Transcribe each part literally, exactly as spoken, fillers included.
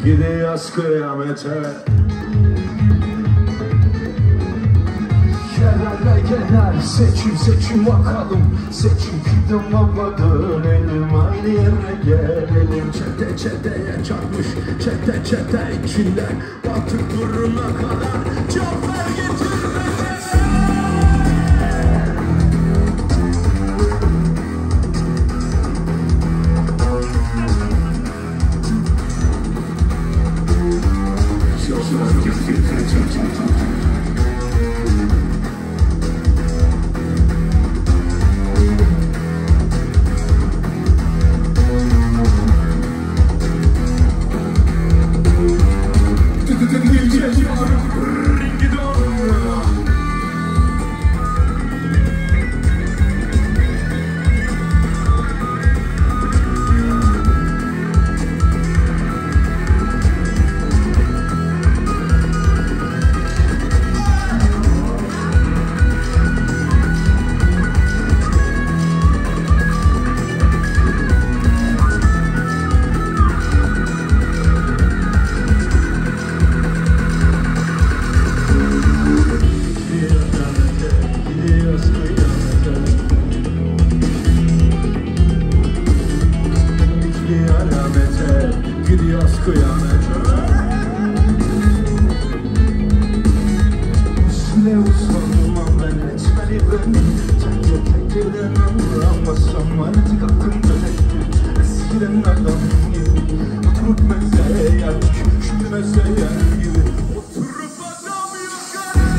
gidiyoruz kıyamete. Kenarla kenar seçim seçim bakalım. Seçim gidin baba dönelim, aynı yere gelelim. Çete çeteye çarpmış, çete çete içinden batık duruna kadar cafer getirmese. Gidiyoruz kıyamete. Üstüne uslanmam ben, etmeli ben. Tekrar tekrardan anlamazsam artık aklımda tekrar. Eskiden adam gibi oturup mezeye geldik. Şimdi mezeye gibi oturup adam yukarı.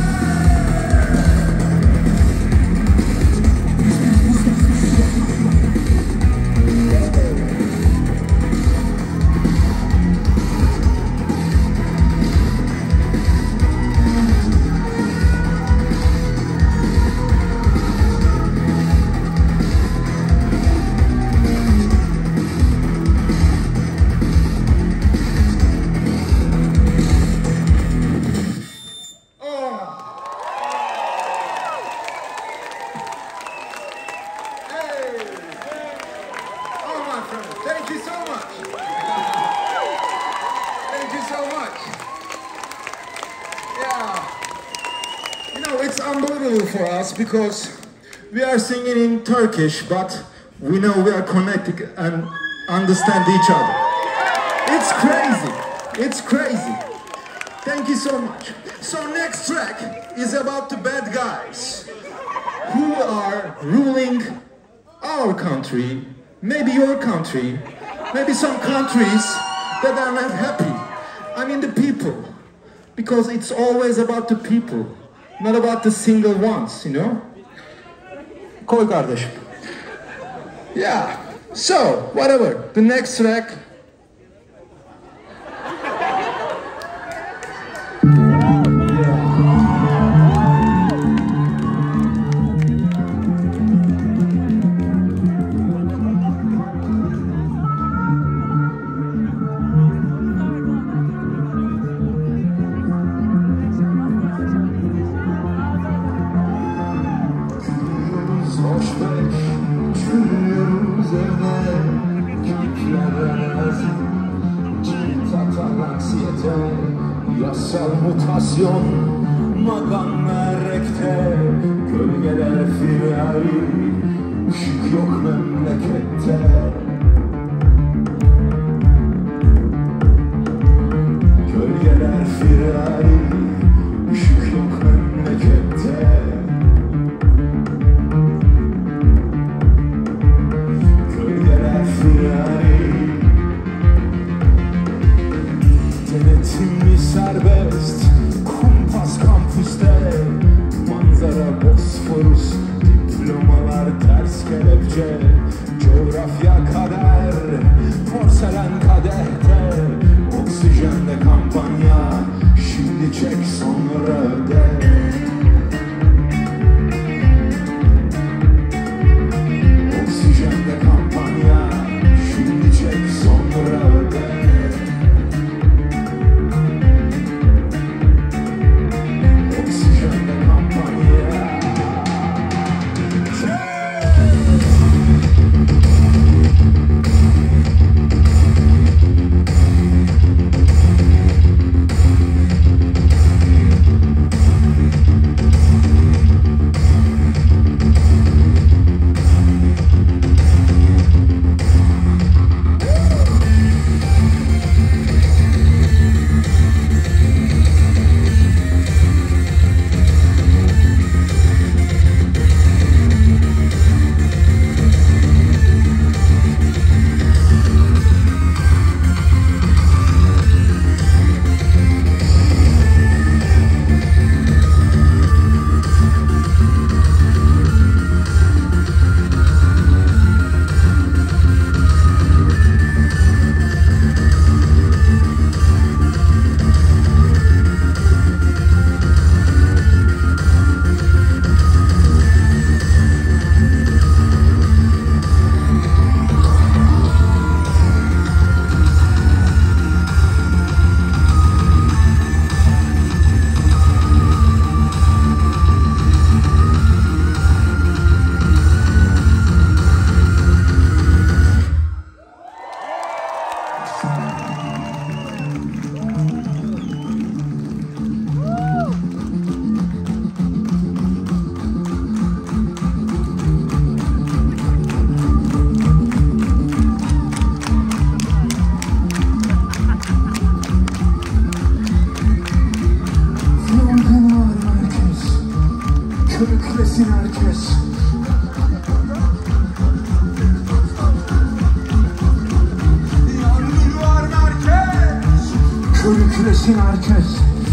Thank you so much. Thank you so much. Yeah. You know, it's unbelievable for us because we are singing in Turkish, but we know we are connected and understand each other. It's crazy. It's crazy. Thank you so much. So next track is about the bad guys who are ruling our country, maybe your country, maybe some countries that are not happy. I mean the people, because it's always about the people, not about the single ones, you know? Koy kardeşim. Yeah, so, whatever, the next track. Yasal mutasyon makam merekte, gölgeler firari, ışık yok memlekette. Gölgeler firari, ışık yok memlekette. Gölgeler firari, denetimli serbest, kumpas kampüste, manzara Bosforus, diplomalar ters kelepçe, coğrafya kader, porselen kadehte, oksijende kampanya, şimdi çek sonra öde. Oksijende kampanya, şimdi çek sonra öde. Körüklesin herkes. Yağmur var merkez. Körüklesin herkes.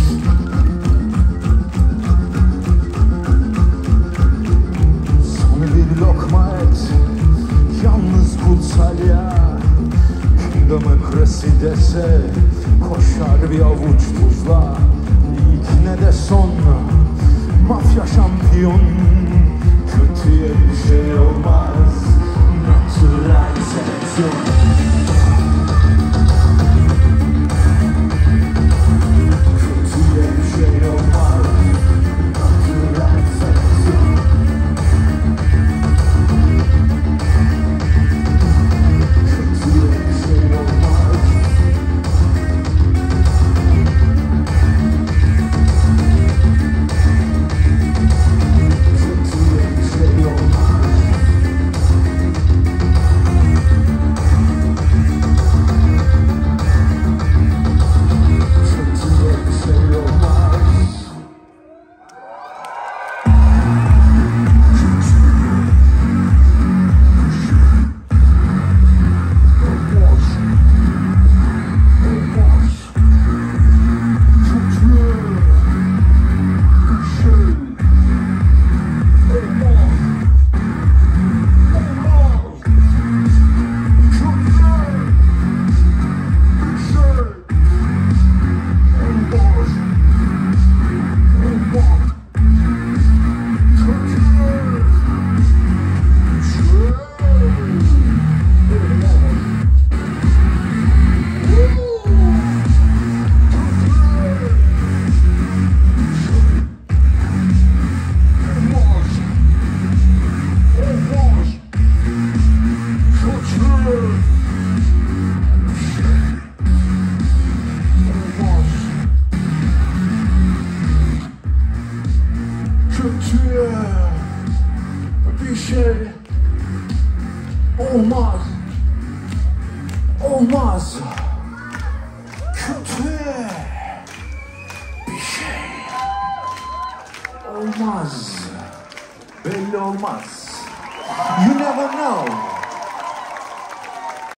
Son bir lokma et, yalnız kutsal ya. Demokrasi dese koşar bir avuç tuzla. İlk ne de son, mafya şampiyon. Kötüye bir şey olmaz, natürel seleksiyon. Kötüye bir şey olmaz, natürel seleksiyon. Kötüye bir şey olmaz. Kötüye bir şey olmaz, olmaz. Kötüye bir şey olmaz, belli olmaz. You never know.